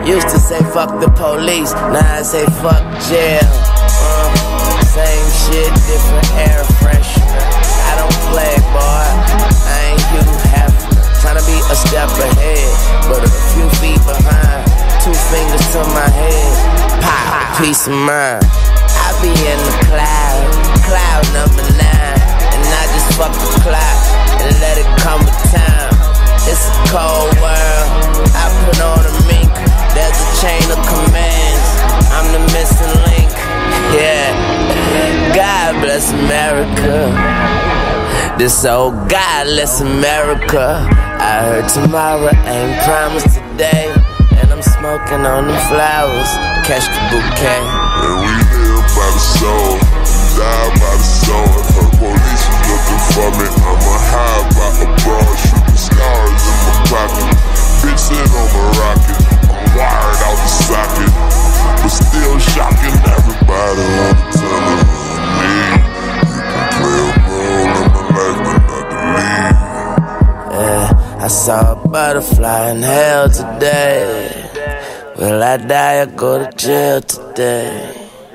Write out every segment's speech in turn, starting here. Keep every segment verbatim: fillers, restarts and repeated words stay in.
Used to say fuck the police, now I say fuck jail. Uh, same shit, different air freshener. I don't play, boy, I ain't Hugh Hefner. Tryna be a step ahead, but a few feet behind. Two fingers to my head, pop, peace of mind. I be in the cloud, cloud number nine. And I just fuck the clock and let it come with time. It's a cold world, I put on a mink. There's a chain of commands, I'm the missing link. Yeah, God bless America. This old godless America. I heard tomorrow ain't promised today. And I'm smoking on them flowers, catch the bouquet. And we live by the soul, die by the soul. If her police was looking for me, I'ma hide by a broad, shooting stars in my pocket. Bitch sit on my rocket, I'm wired out the socket, but still shocking everybody all the time. Me, you can play a role in my life, but not the lead. Yeah, I saw a butterfly in hell today. Will I die or go to jail today?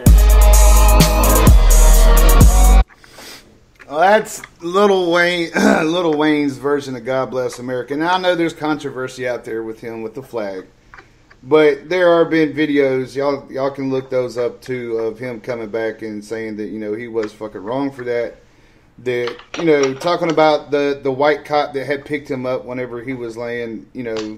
Well, that's Lil Wayne, Lil Wayne's version of God Bless America. Now, I know there's controversy out there with him with the flag, but there are been videos, y'all y'all can look those up too, of him coming back and saying that, you know, he was fucking wrong for that. That, you know, talking about the, the white cop that had picked him up whenever he was laying, you know,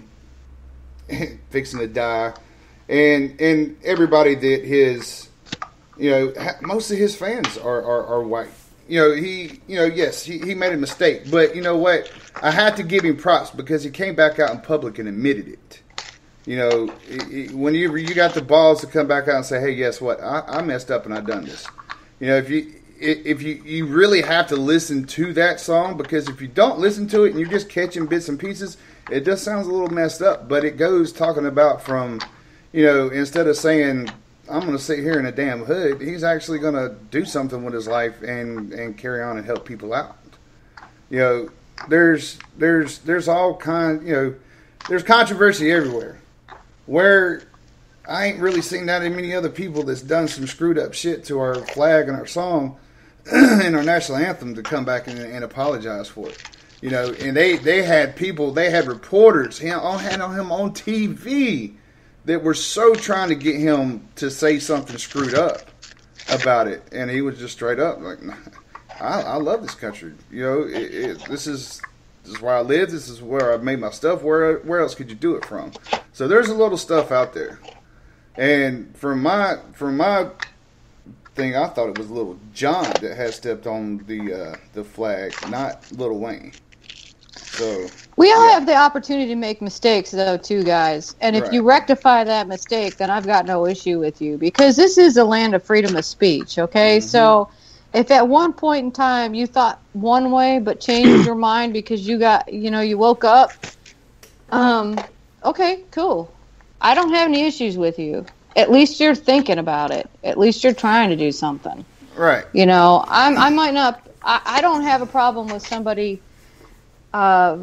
fixing to die, and and everybody that his, you know, most of his fans are, are, are white. You know, he, you know, yes, he, he made a mistake, but you know what? I had to give him props because he came back out in public and admitted it. You know, when you you got the balls to come back out and say, hey, guess what? I, I messed up and I done this. You know, if you if you you really have to listen to that song, because if you don't listen to it and you're just catching bits and pieces, it just sounds a little messed up. But it goes talking about from, you know, instead of saying, I'm going to sit here in a damn hood, he's actually going to do something with his life and, and carry on and help people out. You know, there's there's there's all kind, you know, there's controversy everywhere. Where I ain't really seen that many other people that's done some screwed up shit to our flag and our song and our national anthem to come back and, and apologize for it. You know, and they, they had people, they had reporters, him, all had on him on T V that were so trying to get him to say something screwed up about it, and he was just straight up like, nah, I, I love this country. You know, it, it, this is this is where I live. This is where I made my stuff. Where where else could you do it from? So there's a little stuff out there, and from my from my thing, I thought it was Lil Jon that had stepped on the uh, the flag, not Lil Wayne. So we all yeah. have the opportunity to make mistakes, though, too, guys. And if Right. you rectify that mistake, then I've got no issue with you, because this is a land of freedom of speech. Okay, Mm-hmm. so if at one point in time you thought one way but changed your mind because you got, you know, you woke up, um, okay, cool. I don't have any issues with you. At least you're thinking about it. At least you're trying to do something. Right. You know, I'm. I might not. I, I don't have a problem with somebody. Uh,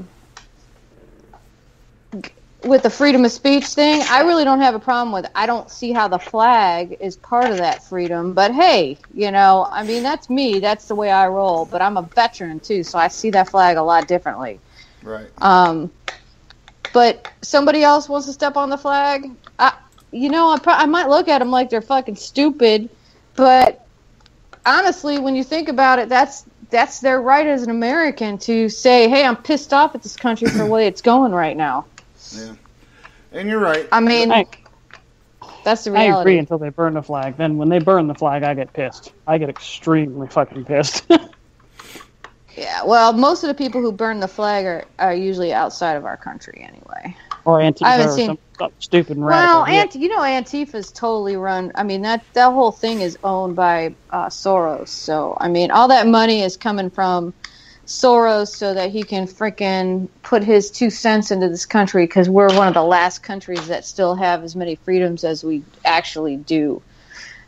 with the freedom of speech thing, I really don't have a problem with it. I don't see how the flag is part of that freedom. But hey, you know, I mean, that's me. That's the way I roll. But I'm a veteran, too, so I see that flag a lot differently. Right. Um, but somebody else wants to step on the flag, I, you know, I, pro- I might look at them like they're fucking stupid. But honestly, when you think about it, that's that's their right as an American to say, hey, I'm pissed off at this country for the way it's going right now. Yeah. And you're right. I mean, I, that's the I reality. agree until they burn the flag. Then when they burn the flag, I get pissed. I get extremely fucking pissed. Yeah, well, most of the people who burn the flag are, are usually outside of our country anyway. Or Antifa I haven't or seen- some, some stupid and radical. Well, Ant- you know, Antifa's totally run. I mean, that, that whole thing is owned by uh, Soros. So, I mean, all that money is coming from Soros so that he can freaking put his two cents into this country, because we're one of the last countries that still have as many freedoms as we actually do.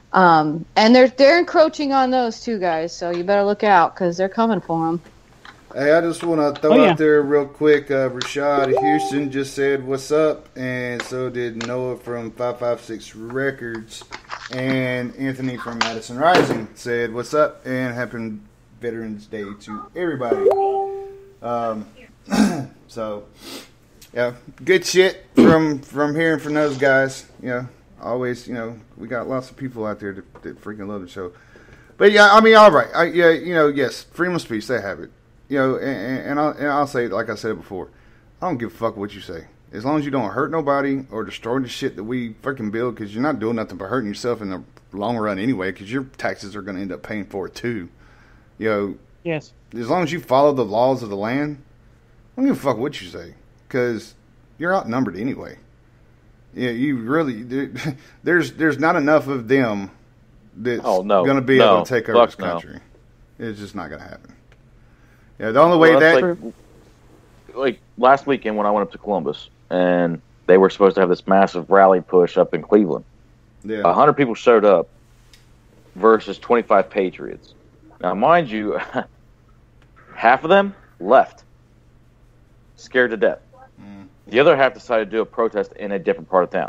Um, and they're they're encroaching on those too, guys. So you better look out, because they're coming for them. Hey, I just want to throw Oh, yeah. out there real quick. Uh, Rashad Houston just said, "What's up?" And so did Noah from five five six Records. And Anthony from Madison Rising said, "What's up?" And happy Veterans Day to everybody. Um, so, yeah, good shit from from hearing from those guys. You know, always, you know, we got lots of people out there that, that freaking love the show. But yeah, I mean, all right, I, yeah, you know, yes, freedom of speech, they have it. You know, and, and, I'll, and I'll say, like I said before, I don't give a fuck what you say. As long as you don't hurt nobody or destroy the shit that we freaking build, because you're not doing nothing but hurting yourself in the long run anyway, because your taxes are going to end up paying for it too. You know, Yes. as long as you follow the laws of the land, I don't give a fuck what you say, because you're outnumbered anyway. Yeah, you really, there's there's not enough of them that's Oh, no. going to be No. able to take over Fuck this no. country. It's just not going to happen. Yeah, the only way Well, that... that's like, like last weekend when I went up to Columbus, and they were supposed to have this massive rally push up in Cleveland. yeah. A hundred people showed up versus twenty-five Patriots. Now, mind you, half of them left, scared to death. Mm. The other half decided to do a protest in a different part of town.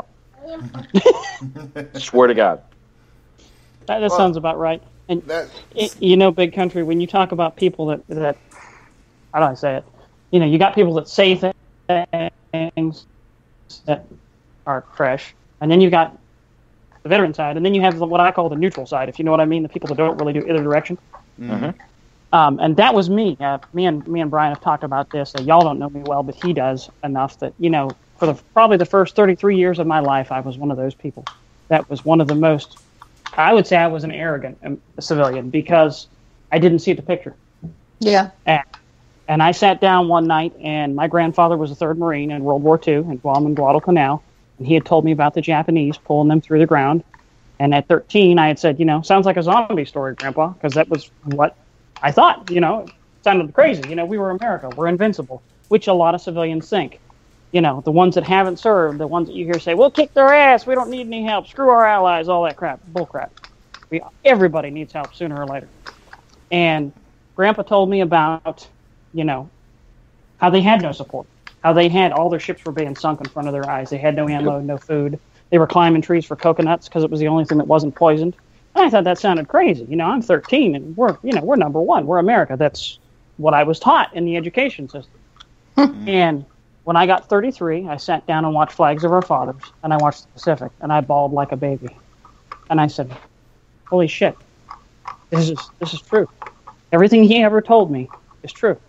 Swear to God. That, that Well, sounds about right. And that, it, you know, Big Country, when you talk about people that, that, how do I say it? You know, you got people that say things that are fresh, and then you got the veteran side, and then you have the, what I call the neutral side, if you know what I mean, the people that don't really do either direction. Mm-hmm. Um, and that was me. Uh, me and me and Brian have talked about this. Uh, y'all don't know me well, but he does enough that, you know, for the probably the first thirty-three years of my life, I was one of those people. That was one of the most, I would say I was an arrogant um, civilian because I didn't see the picture. Yeah. And, and I sat down one night, and my grandfather was a third Marine in World War Two in Guam and Guadalcanal, and he had told me about the Japanese pulling them through the ground. And at thirteen, I had said, you know, sounds like a zombie story, Grandpa, because that was what I thought. You know, it sounded crazy. You know, we were America. We're invincible, which a lot of civilians think. You know, the ones that haven't served, the ones that you hear say, we'll kick their ass, we don't need any help, screw our allies, all that crap, bull crap. We, everybody needs help sooner or later. And Grandpa told me about, you know, how they had no support, how they had, all their ships were being sunk in front of their eyes. They had no ammo, no food. They were climbing trees for coconuts because it was the only thing that wasn't poisoned. And I thought that sounded crazy. You know, I'm thirteen, and we're, you know, we're number one. We're America. That's what I was taught in the education system. And when I got thirty-three, I sat down and watched Flags of Our Fathers, and I watched the Pacific, and I bawled like a baby. And I said, holy shit, this is this is true. Everything he ever told me is true.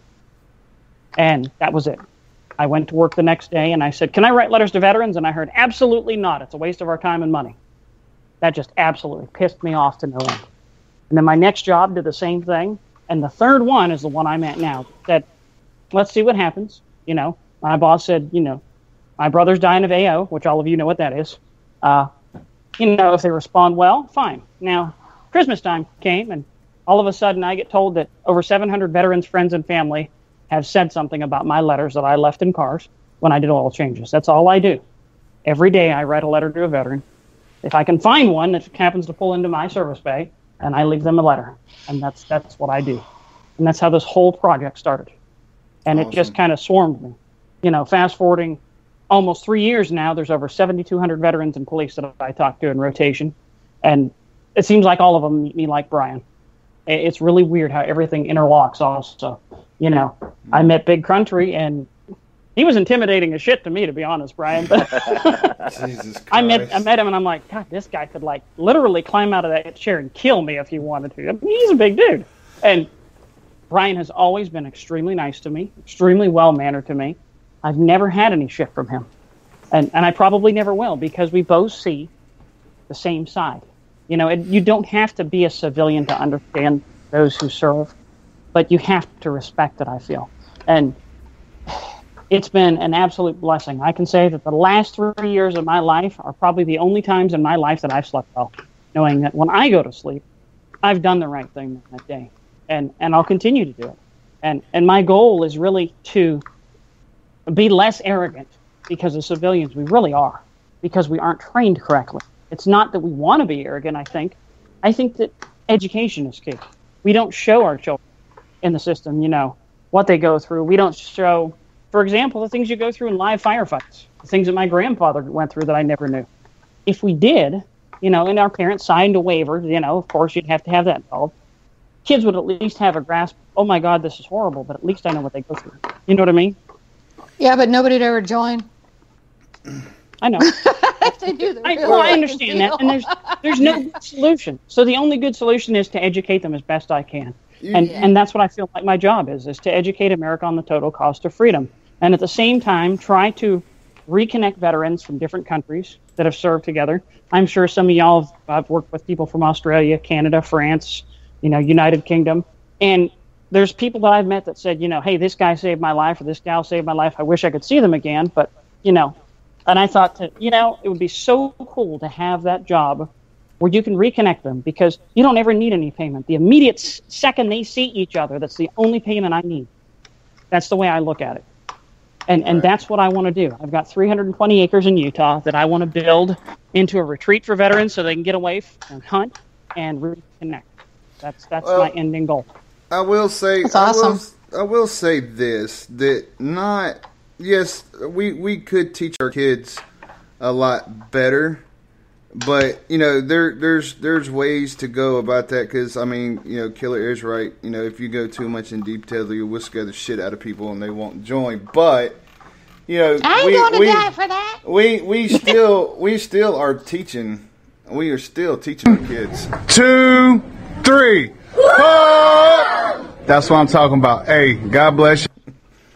And that was it. I went to work the next day, and I said, can I write letters to veterans? And I heard, absolutely not. It's a waste of our time and money. That just absolutely pissed me off to no end. And then my next job did the same thing. And the third one is the one I'm at now. That, let's see what happens. You know, my boss said, you know, my brother's dying of A O, which all of you know what that is. Uh, you know, if they respond well, fine. Now, Christmas time came, and all of a sudden I get told that over seven hundred veterans, friends, and family have said something about my letters that I left in cars when I did oil changes. That's all I do. Every day I write a letter to a veteran. If I can find one that happens to pull into my service bay, and I leave them a letter. And that's that's what I do. And that's how this whole project started. And Awesome. It just kind of swarmed me. You know, fast forwarding almost three years now, there's over seventy-two hundred veterans and police that I talk to in rotation. And it seems like all of them meet me like Brian. It's really weird how everything interlocks also. You know, I met Big Country, and he was intimidating as shit to me, to be honest, Brian. But Jesus Christ. I met I met him, and I'm like, God, this guy could like literally climb out of that chair and kill me if he wanted to. I mean, he's a big dude. And Brian has always been extremely nice to me, extremely well-mannered to me. I've never had any shit from him. And and I probably never will, because we both see the same side. You know, it, you don't have to be a civilian to understand those who serve, but you have to respect it, I feel. And it's been an absolute blessing. I can say that the last three years of my life are probably the only times in my life that I've slept well, knowing that when I go to sleep, I've done the right thing that day. And and I'll continue to do it. And and my goal is really to be less arrogant, because as civilians we really are, because we aren't trained correctly. It's not that we want to be arrogant, I think. I think that education is key. We don't show our children in the system, you know, what they go through. We don't show, for example, the things you go through in live firefights, the things that my grandfather went through that I never knew. If we did, you know, and our parents signed a waiver, you know, of course you'd have to have that involved. Kids would at least have a grasp, oh my God, this is horrible, but at least I know what they go through. You know what I mean? Yeah, but nobody'd ever join. I know. They do the I, real well, I life understand that, deal. and there's there's no good solution. So the only good solution is to educate them as best I can, and Yeah. and that's what I feel like my job is: is to educate America on the total cost of freedom, and at the same time try to reconnect veterans from different countries that have served together. I'm sure some of y'all have I've worked with people from Australia, Canada, France, you know, United Kingdom, and there's people that I've met that said, you know, hey, this guy saved my life or this gal saved my life. I wish I could see them again, but you know. And I thought, to, you know, it would be so cool to have that job where you can reconnect them because you don't ever need any payment. The immediate s- second they see each other, that's the only payment I need. That's the way I look at it. And and Right. that's what I want to do. I've got three hundred twenty acres in Utah that I want to build into a retreat for veterans so they can get away and hunt and reconnect. That's that's Well, my ending goal. I will say, That's I will, awesome. I will say this, that not, yes, we, we could teach our kids a lot better, but, you know, there there's there's ways to go about that, because, I mean, you know, Killer is right, you know, if you go too much in detail, you'll whisk the shit out of people and they won't join, but, you know, I ain't we, going to we, die for that. we, we still, we still are teaching, we are still teaching our kids. Two, three. Oh! That's what I'm talking about. Hey, God bless you.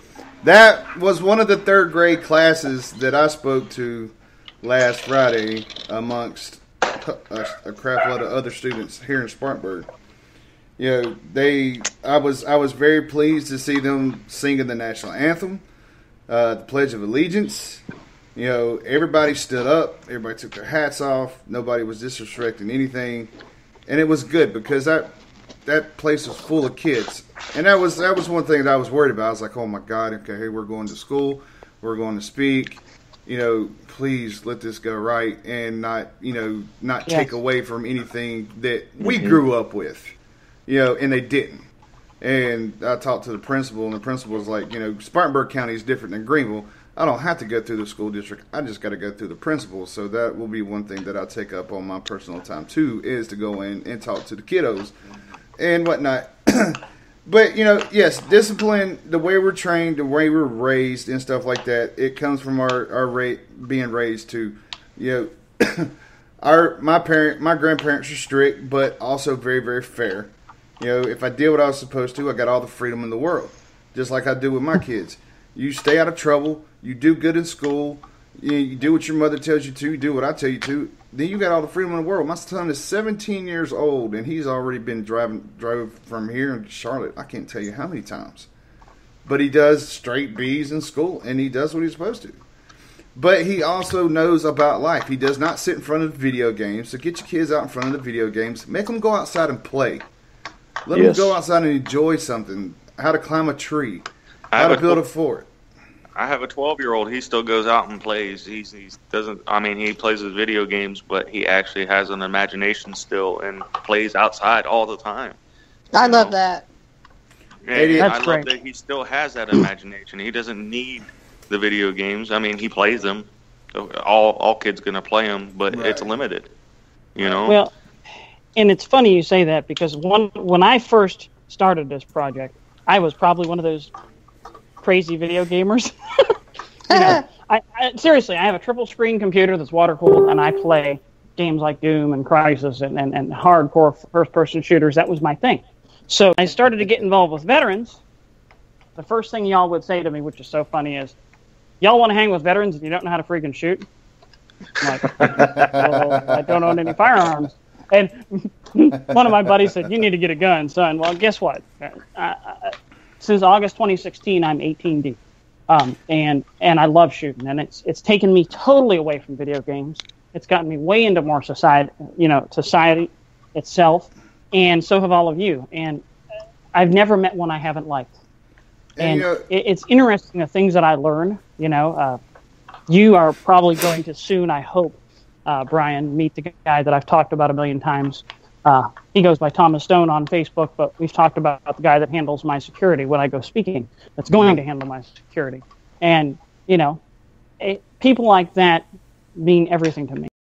That was one of the third grade classes that I spoke to last Friday amongst a, a crap load of other students here in Spartanburg. You know, they, I was, I was very pleased to see them singing the national anthem, uh, the Pledge of Allegiance. You know, everybody stood up, everybody took their hats off, nobody was disrespecting anything, and it was good because that that place was full of kids, and that was that was one thing that I was worried about. I was like, oh my God, okay, hey, we're going to school, we're going to speak, you know, please let this go right and not, you know, not Yes. take away from anything that we grew up with, you know, and they didn't. And I talked to the principal, and the principal was like, you know, Spartanburg County is different than Greenville. I don't have to go through the school district. I just got to go through the principal. So that will be one thing that I take up on my personal time too, is to go in and talk to the kiddos and whatnot. But, you know, yes, discipline, the way we're trained, the way we're raised and stuff like that, it comes from our, our rate being raised to, you know, our my parent, my grandparents are strict, but also very, very fair. You know, if I did what I was supposed to, I got all the freedom in the world, just like I do with my kids. You stay out of trouble, you do good in school, you, you do what your mother tells you to, you do what I tell you to, then you got all the freedom in the world. My son is seventeen years old, and he's already been driving drove from here to Charlotte, I can't tell you how many times. But he does straight B's in school, and he does what he's supposed to. But he also knows about life. He does not sit in front of video games. So get your kids out in front of the video games. Make them go outside and play. Let Yes. them go outside and enjoy something. How to climb a tree. I How have to build a- a fort. I have a twelve-year-old. He still goes out and plays. He's he doesn't. I mean, he plays his video games, but he actually has an imagination still and plays outside all the time. I You love know? that. And That's I love great. that he still has that imagination. He doesn't need the video games. I mean, he plays them. All all kids gonna play them, but Right. it's limited. You know. Well, and it's funny you say that because one when I first started this project, I was probably one of those crazy video gamers. You know, I, I seriously, I have a triple screen computer that's water cooled, and I play games like Doom and Crysis and, and, and hardcore first person shooters. That was my thing. So I started to get involved with veterans. The first thing y'all would say to me, which is so funny, is, "Y'all want to hang with veterans and you don't know how to freaking shoot?" I'm like, well, I don't own any firearms. And one of my buddies said, "You need to get a gun, son." Well, guess what? I, I, since August twenty sixteen, I'm eighteen deep, um, and and I love shooting, and it's it's taken me totally away from video games. It's gotten me way into more society, you know, society itself, and so have all of you. And I've never met one I haven't liked. And, And you know, it, it's interesting the things that I learn. You know, uh, you are probably going to soon, I hope, uh, Brian, meet the guy that I've talked about a million times, Uh, he goes by Thomas Stone on Facebook, but we've talked about the guy that handles my security when I go speaking, that's going to handle my security. And, you know, it, people like that mean everything to me.